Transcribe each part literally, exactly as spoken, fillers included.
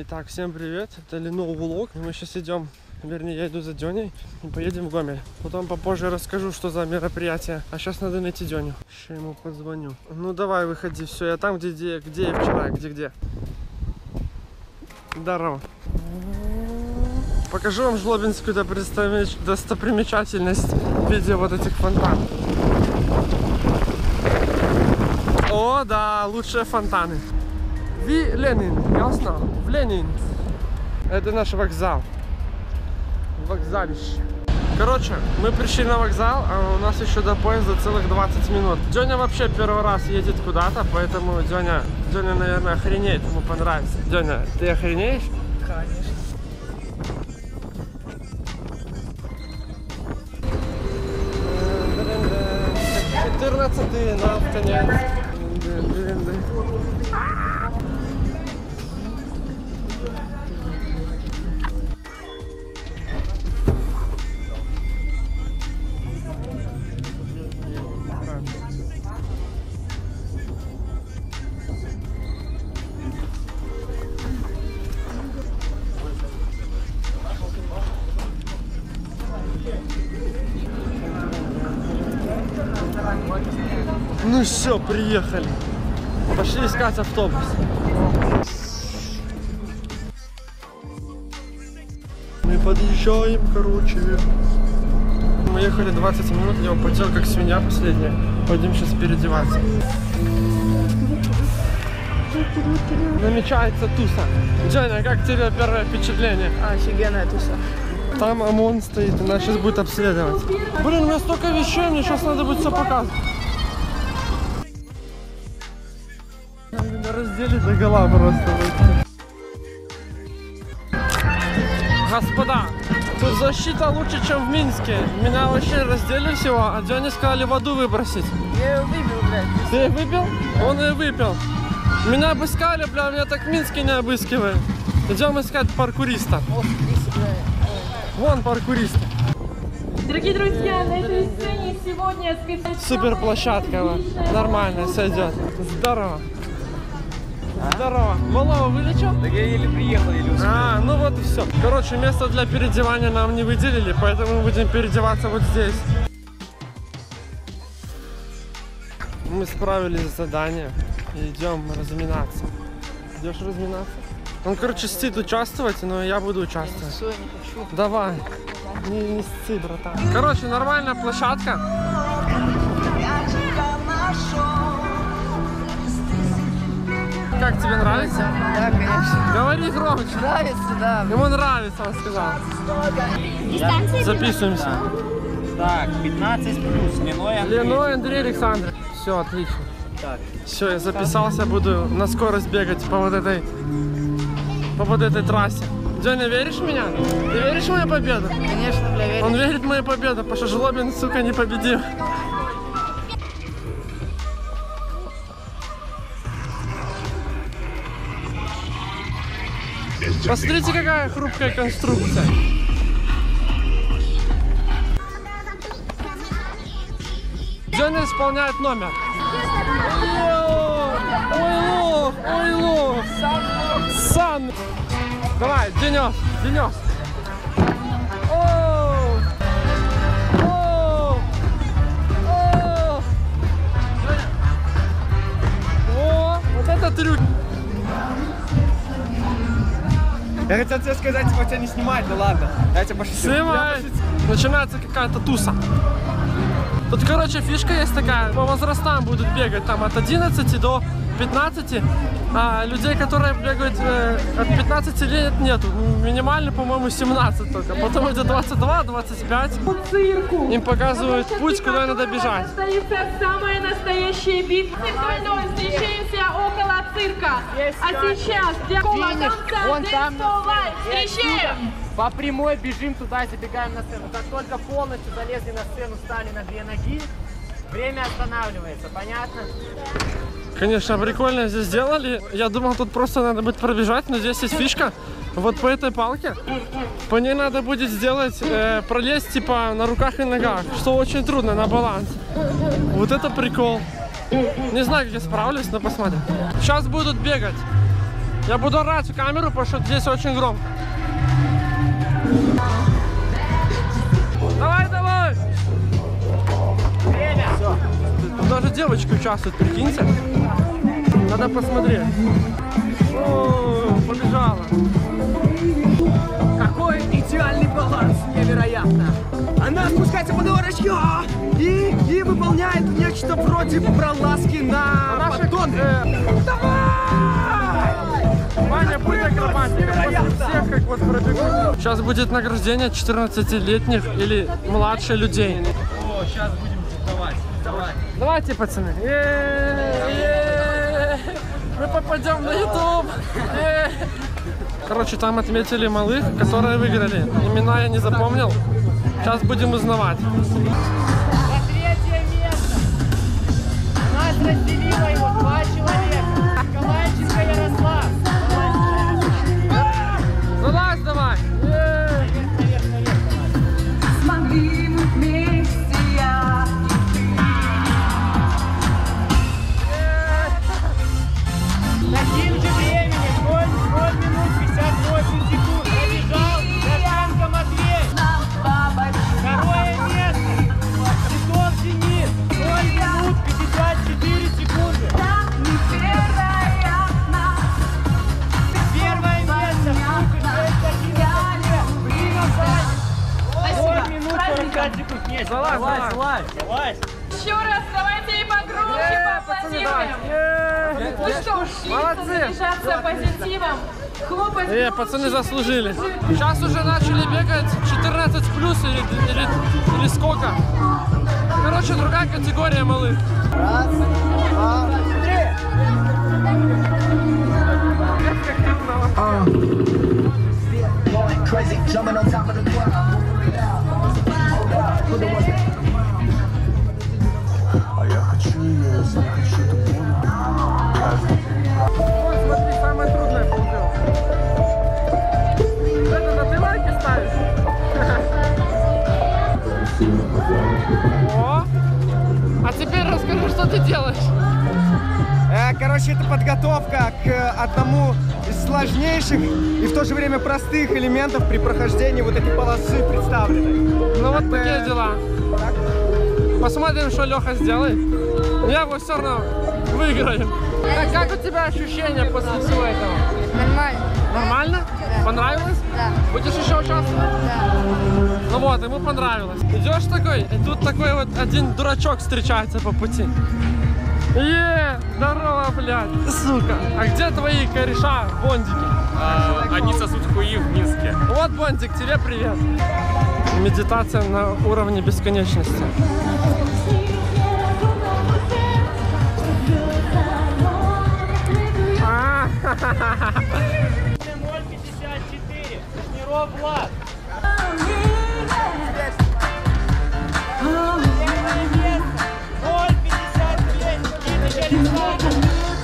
Итак, всем привет, это Lenovo Vlog. Мы сейчас идем, вернее, я иду за Дёней и поедем в Гомель. Потом попозже расскажу, что за мероприятие. А сейчас надо найти Дёню. Сейчас ему позвоню. Ну давай, выходи, все, я там, где, где, где я вчера, где-где. Здорово. Покажу вам жлобинскую достопримечательность в виде вот этих фонтанов. О, да, лучшие фонтаны. Ви Ленин, ясно? В Ленин. Это наш вокзал. Вокзалище. Короче, мы пришли на вокзал, а у нас еще до поезда целых двадцать минут. Дёня вообще первый раз едет куда-то, поэтому Дёня, Дёня, наверное, охренеет, ему понравится. Дёня, ты охренеешь? Конечно. четырнадцатый на конец. Ну все, приехали. Пошли искать автобус. Мы подъезжаем, короче. Мы ехали двадцать минут, я употел как свинья последняя. Пойдем сейчас переодеваться. Намечается туса. Джаня, как тебе первое впечатление? Офигенная туса. Там ОМОН стоит, и нас сейчас будет обследовать. Блин, у меня столько вещей, мне сейчас надо будет все показывать. Меня раздели до гола просто. Господа, тут защита лучше, чем в Минске. Меня вообще раздели всего, а Дёне сказали воду выбросить. Я ее выпил, блядь. Ты ее выпил? Он ее выпил. Меня обыскали, бля, меня так в Минске не обыскивают. Идем искать паркуриста. Ох, если, блядь. Вон паркурист. Дорогие друзья, на этой сцене сегодня специально... Супер площадка, нормально, сойдет. Здорово. Здорово. Малого вылечил? Так я еле приехал, еле успел. А, ну вот и все. Короче, место для переодевания нам не выделили, поэтому мы будем переодеваться вот здесь. Мы справились с заданием и идем разминаться. Идешь разминаться? Он, короче, стыд участвовать, но я буду участвовать. Все, я не хочу. Давай. Не, не сцы, братан. Короче, нормальная площадка. Как тебе нравится? Да, конечно. Говори громче. Нравится, да. Ему нравится, он сказал. Записываемся. Так, пятнадцать плюс, Леной Андрей. Леной Андрей Александрович. Все, отлично. Так. Все, я записался, буду на скорость бегать по вот этой, по вот этой трассе. Дёня, веришь в меня? Ты веришь в мою победу? Конечно, бля, верю. Он верит в мою победу, потому что Жлобин, сука, не победил. Посмотрите, какая хрупкая конструкция. Дёня исполняет номер. Ой, лох, ой, лох. Сан. Давай, Денёс, Денёс. О, о, о. О, вот это трюк. Я хотел тебе сказать, типа, тебя не снимать, ну ладно. Я тебя пошутил. Снимай. Начинается какая-то туса. Тут, короче, фишка есть такая, по возрастам будут бегать там от одиннадцати до пятнадцати, а людей, которые бегают э, от пятнадцати лет нету, минимально, по-моему, семнадцать только, потом идет двадцать два двадцать пять, им показывают путь, куда надо бежать. Состоится самая настоящая битва. Мы встречаемся около цирка, а сейчас для Финиш, вон там на сцене. встречаем! По прямой бежим туда, забегаем на сцену. Как только полностью залезли на сцену, встали на две ноги, время останавливается, понятно? Конечно, прикольно здесь сделали. Я думал, тут просто надо будет пробежать, но здесь есть фишка. Вот по этой палке, по ней надо будет сделать, э, пролезть типа на руках и ногах, что очень трудно на баланс. Вот это прикол. Не знаю, как я справлюсь, но посмотрим. Сейчас будут бегать. Я буду орать в камеру, потому что здесь очень громко. Давай, давай! Время! Все. Тут даже девочки участвуют, прикиньте. Надо посмотреть. О, побежала. Какой идеальный баланс, невероятно! Она спускается по дорожке и, и выполняет нечто вроде проласки на поддон. Давай! Ваня, будь акробатиком, после всех как вот пробегу. Сейчас будет награждение четырнадцатилетних или младше людей. О, сейчас будем давать, давай. Давайте, пацаны. Е-е-е! Мы попадем на YouTube. Е-е-е! Короче, там отметили малых, которые выиграли. Имена я не запомнил. Сейчас будем узнавать. За третье место нас разделило его два человека. Калайченко Ярослав. Залазь давай. Е-е-е! Наверх, наверх, наверх. Смогли мы вместе, я Таким же временем ноль минут пятьдесят восемь секунд пробежал Яценко Матвей. Второе место Титов Денис. ноль минут пятьдесят четыре секунды. Первое место ноль минут сорок пять секунд. Нет, Залазь, залазь. Давай. залазь. Еще раз давайте и погромче Е-е-е, пацаны, давай. поаплодируем. Е-е-е. Ну что ж, Молодцы. заряжаться позитивом. Хлопать. Э, пацаны заслужили. Сейчас уже начали бегать четырнадцать плюс или, или, или сколько. Короче, другая категория малых. Раз, два, три. Crazy, jumping on top of the ground. А я хочу ее, я хочу эту Ой, смотри, самое трудное получилось. Это на ты лайки ставишь? О! А теперь расскажи, что ты делаешь. Э, Короче, это подготовка к одному из сложнейших и в то же время простых элементов при прохождении вот этой полосы представленной. Ну вот Это- такие дела. Посмотрим, что Леха сделает. Я его все равно выиграю. Как, как у тебя ощущения после всего этого? Нормально. Нормально? Понравилось? Да. Будешь еще участвовать? Да. Ну вот, ему понравилось. Идешь такой, и тут такой вот один дурачок встречается по пути. Е, здорово, блядь, сука. А где твои кореша, бондики? Они сосут хуи в Минске. Вот, бондик, тебе привет. Медитация на уровне бесконечности. А, ноль пятьдесят четыре. Кушниров Влад. Первое место ноль пятьдесят девять. Никитич Александр.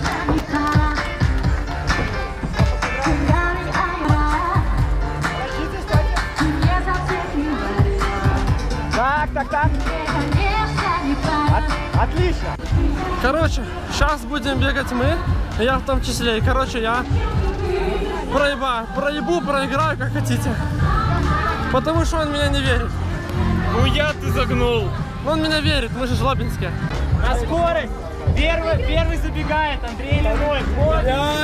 Так, так, так. От- отлично. Короче, сейчас будем бегать мы, и я в том числе. И, короче, я проеба, проебу, проиграю, как хотите. Потому что он меня не верит. Ну я ты загнул. Он меня верит, мы же жлобинские. На скорость. Первый, первый забегает Андрей Леной. Вот.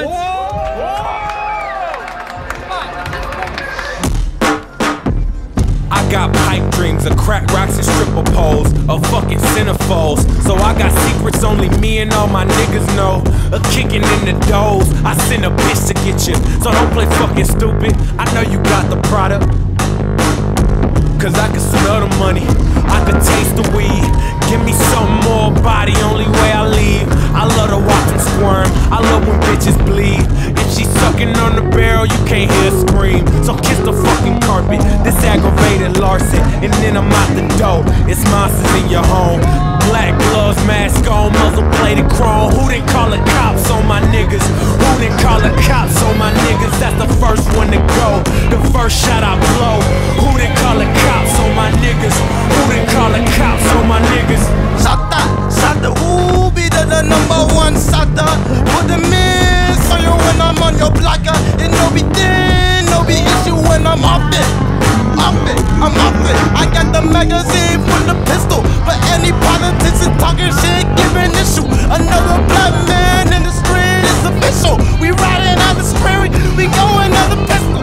I got pipe dreams of crack rocks and stripper poles, of fucking centerfolds. So I got secrets only me and all my niggas know. A kicking in the doors, I send a bitch to get you. So don't play fucking stupid, I know you got the product. Cause I can smell the money, I can taste the weed. Give me some more body, only way I leave. I love to watch them squirm, I love when bitches bleed. If she sucking on the barrel, you can't hear her scream. So kiss the fucking carpet, this aggravated larceny. And then I'm out the door, it's monsters in your home. Black gloves, mask on, muzzle plated chrome. Who didn't call the cops on my niggas? Who didn't call the cops on my niggas? That's the first one to go, the first shot I blow. Who didn't call the cops on my niggas? Who didn't call the cops on my niggas? Sata, Sata, ooh, be the, the number one Sata. Put the miss on you when I'm on on your blocker. And no be thin, no be issue when I'm off it. Off it, I'm off it. I got the magazine full of pistol. But any politician talking shit, giving issue. Another black man in the street is official. We riding out the street, we going another pistol.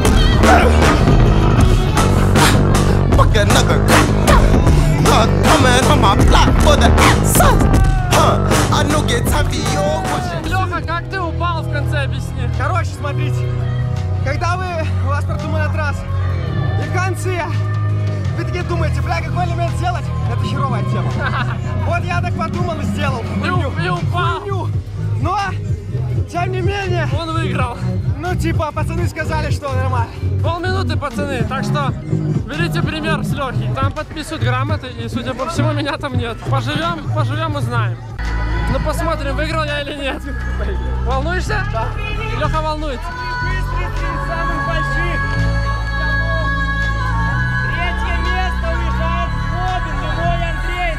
Fuck another crack. Uh, coming on my block for the answer. Huh, I know get time for your question. Леха, как ты упал в конце, объясни. Короче, смотрите, когда вы, у вас продумана трасса, и в конце вы такие думаете, бля, какой элемент сделать? Это херовая тема. Вот я так подумал и сделал. Хуйню, и упал. Хуйню. Но, тем не менее, он выиграл. Ну, типа, пацаны сказали, что нормально. Полминуты, пацаны, так что берите пример с Лехи. Там подписывают грамоты, и, судя по всему, меня там нет. Поживем, поживем, узнаем. Ну, посмотрим, выиграл я или нет. Волнуешься? Да. Леха волнуется. Быстрый самых больших. Третье место уезжает Слобин, любой Андрей.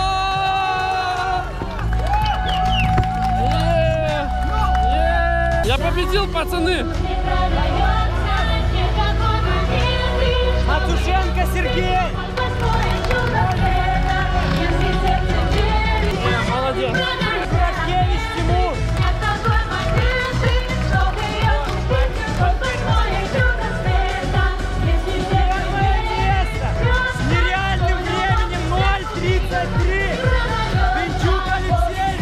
Я победил, пацаны. Матушенко Сергей. Молодец. Кuratkевич Тимур. Первое место с нереальным временем ноль тридцать три. Пинчук Алексей.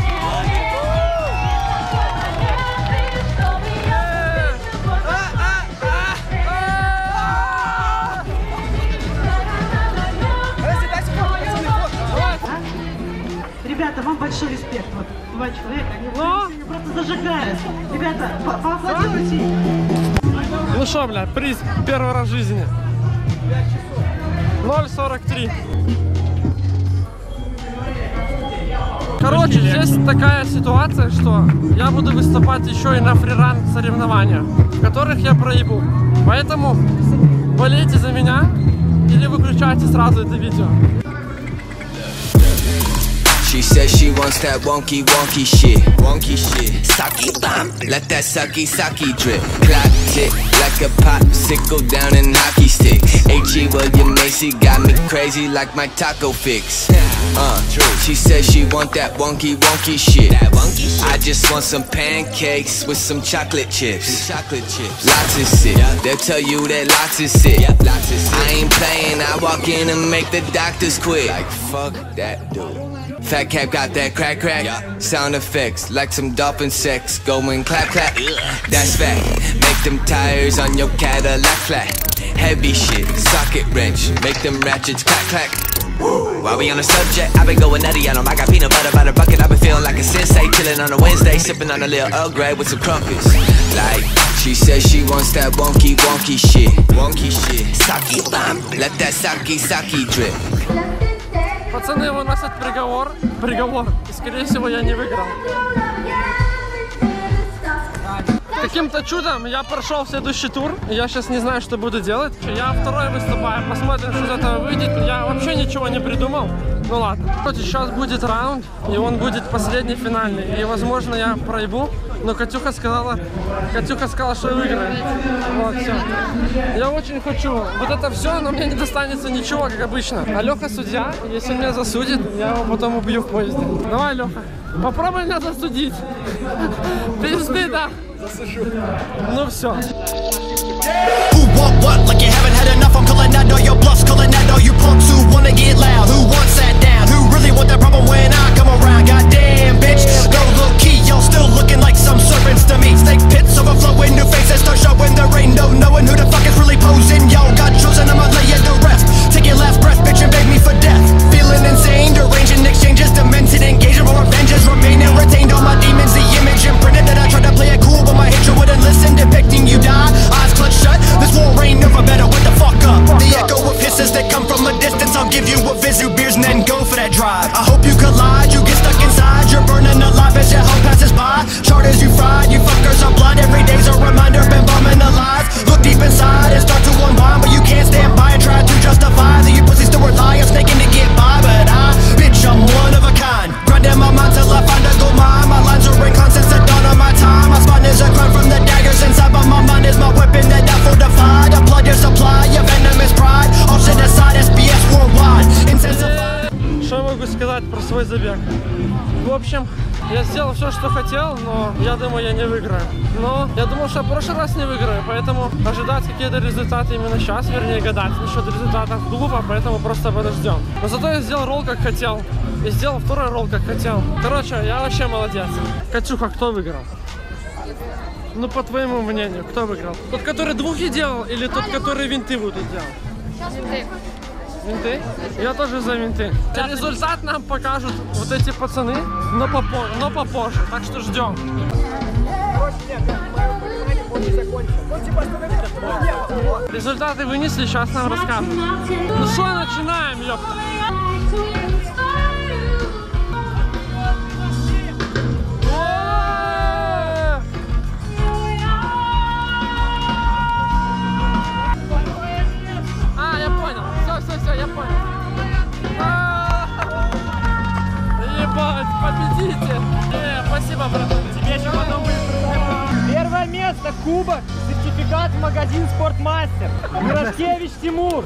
Ребята, вам большой респект. Вот два человека, они Но? просто зажигают. Ребята, по поаплодируйте. Ну шо, бля, приз первый раз в жизни. ноль сорок три. Короче, здесь такая ситуация, что я буду выступать еще и на фриран соревнованиях, в которых я проебу. Поэтому болейте за меня или выключайте сразу это видео. She says she wants that wonky wonky shit, wonky shit. Saki bam, let that sucky sucky drip. Clock tick like a popsicle down in hockey sticks. H E William Macy got me crazy like my taco fix. Uh, she says she want that wonky wonky shit. I just want some pancakes with some chocolate chips. Chocolate chips. Lots of shit. They'll tell you that lots of shit. I ain't playing. I walk in and make the doctors quit. Like fuck that dude. Fat Cap got that crack crack, yeah. Sound effects like some dolphin sex, going clap clap, that's fact. Make them tires on your Cadillac flat. Heavy shit, socket wrench, make them ratchets clack clack. While we on the subject, I've been going nutty on them. I got peanut butter by the bucket, I've been feeling like a sensei. Chilling on a Wednesday, sipping on a little Earl Grey with some crumpets. Like, she says she wants that wonky wonky shit. Wonky shit. Saki bam, let that saki saki drip. Пацаны выносят приговор, приговор, и скорее всего я не выиграл. Каким-то чудом я прошел следующий тур, и я сейчас не знаю, что буду делать. Я второй выступаю, посмотрим, что из этого выйдет. Я вообще ничего не придумал. Ну ладно. Сейчас будет раунд, и он будет последний, финальный. И возможно я проебу, но Катюха сказала, Катюха сказала, что я выиграю. Вот, все. Я очень хочу. Вот это все, но мне не достанется ничего, как обычно. А Леха судья, если меня засудит, я его потом убью в поезде. Давай, Леха, попробуй меня засудить. Пизды, да. Засушу. Ну все. Who want what? Like you haven't had enough. I'm calling out all your bluffs, calling out all you punks who wanna get loud, who want sat down, who really want that problem when I come around. Goddamn, bitch, no low key, y'all still looking like some serpents to me. Snake pits overflowing, new faces start showing. There ain't no knowing who the fuck is really posing. Y'all got chosen, I'ma lay you to rest. Take your last breath, bitch, and beg me for death. Feeling insane, deranging exchanges, demented engagement, more revenges remaining retained. All my demons, the image imprinted that I tried to play it cool, but my hatred wouldn't listen. Depicting you die, eyes clutched shut. This war ain't never better. Wake the fuck up. The echo of hisses that come from a distance. I'll give you a visit, beers, and then go for that drive. I hope you collide. You get stuck inside. You're burning alive. сделал все, что хотел, но я думаю, я не выиграю. Но я думал, что в прошлый раз не выиграю, поэтому ожидать какие-то результаты именно сейчас, вернее, гадать насчет результатов глупо, поэтому просто подождем. Но зато я сделал ролл, как хотел. И сделал второй ролл, как хотел. Короче, я вообще молодец. Катюха, кто выиграл? Ну, по твоему мнению, кто выиграл? Тот, который двухи делал, или тот, который винты будут делать? Сейчас винты. Винты? Я тоже за винты. Результат нам покажут вот эти пацаны, но попозже, но попозже. Так что ждем. Результаты вынесли, сейчас нам расскажут. Ну что, начинаем, ёпта. Победитель! Э, спасибо, брат. Тебе еще потом будет. Первое место, кубок, сертификат в магазин Спортмастер. Мирошкевич Тимур.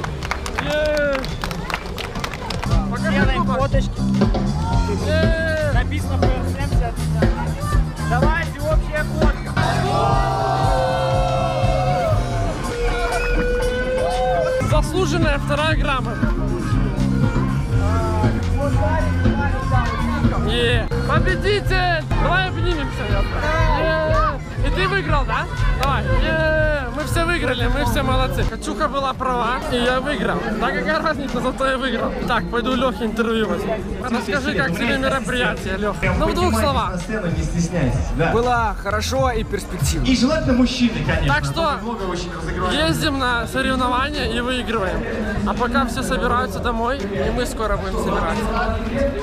Делаем фоточки. Написано П семьдесят. Давайте, общая фотка. Заслуженная вторая грамота. Yeah. Победитель! Давай обнимемся. Yeah. И ты выиграл, да? Давай. Yeah. Мы все выиграли, мы все молодцы. Катюха была права, и я выиграл. Да какая разница, зато я выиграл. Так, пойду Лехе интервью возьму. Расскажи, как тебе мероприятие, Леха. Ну, в двух словах. Не стесняйтесь. Да. Было хорошо и перспективно. И желательно мужчины, конечно. Так что ездим на соревнования и выигрываем. А пока все собираются домой, и мы скоро будем собираться.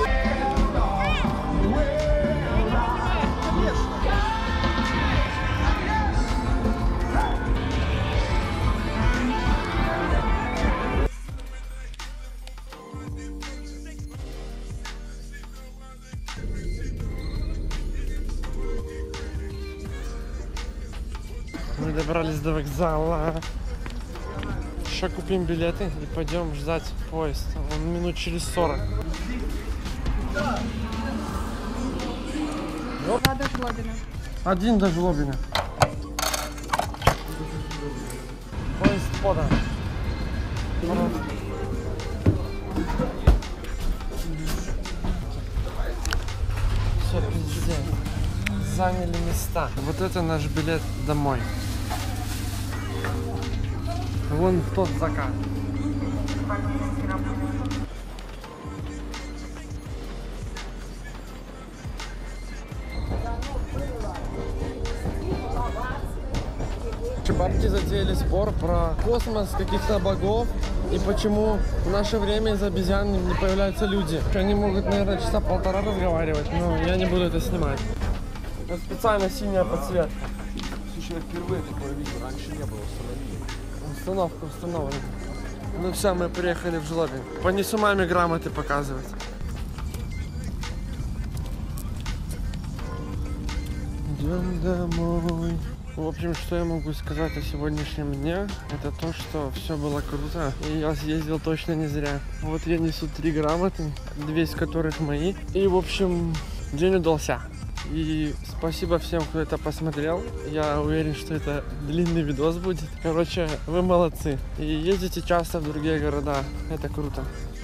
Мы добрались до вокзала. Сейчас купим билеты и пойдем ждать поезд. Он минут через сорок. Два до Жлобина. Один до Жлобина. Поезд подан. Все, пиздец. Заняли места. Вот это наш билет домой. Вон тот закат. Бабки затеяли спор про космос, каких-то богов и почему в наше время из обезьян не появляются люди. Они могут, наверное, часа полтора разговаривать, но я не буду это снимать. Это специально синяя подсветка. Слушай, я впервые такое видел, раньше не было, установили. Установка установлена. Ну все, мы приехали в Жлобин. Понесу маме грамоты показывать. Идем домой. В общем, что я могу сказать о сегодняшнем дне, это то, что все было круто, и я съездил точно не зря. Вот я несу три грамоты, две из которых мои, и, в общем, день удался. И спасибо всем, кто это посмотрел. Я уверен, что это длинный видос будет. Короче, вы молодцы. И ездите часто в другие города, это круто.